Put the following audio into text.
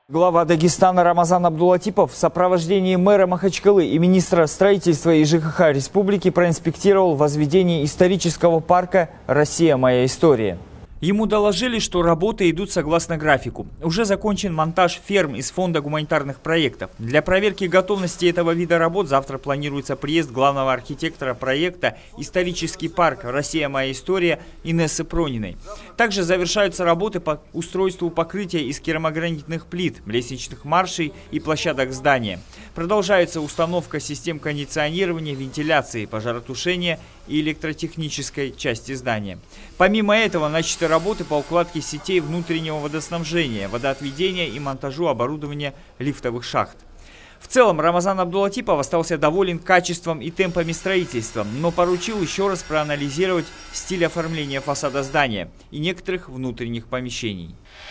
Глава Дагестана Рамазан Абдулатипов в сопровождении мэра Махачкалы и министра строительства и ЖКХ республики проинспектировал возведение исторического парка «Россия. Моя история». Ему доложили, что работы идут согласно графику. Уже закончен монтаж ферм из фонда гуманитарных проектов. Для проверки готовности этого вида работ завтра планируется приезд главного архитектора проекта «Исторический парк. Россия. Моя история» Инессы Прониной. Также завершаются работы по устройству покрытия из керамогранитных плит, лестничных маршей и площадок здания. Продолжается установка систем кондиционирования, вентиляции, пожаротушения и электротехнической части здания. Помимо этого, начаты работы по укладке сетей внутреннего водоснабжения, водоотведения и монтажу оборудования лифтовых шахт. В целом, Рамазан Абдулатипов остался доволен качеством и темпами строительства, но поручил еще раз проанализировать стиль оформления фасада здания и некоторых внутренних помещений.